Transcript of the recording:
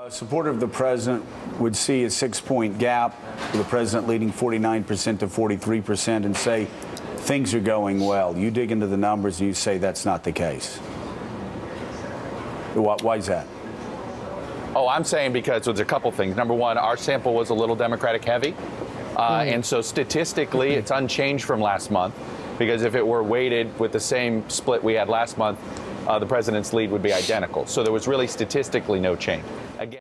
A supporter of the president would see a 6-point gap with the president leading 49% to 43% and say things are going well. You dig into the numbers and you say that's not the case. Why is that? Oh, I'm saying because there's a couple things. Number one, our sample was a little Democratic heavy. And so statistically, it's unchanged from last month, because if it were weighted with the same split we had last month, the president's lead would be identical. So there was really statistically no change. Again.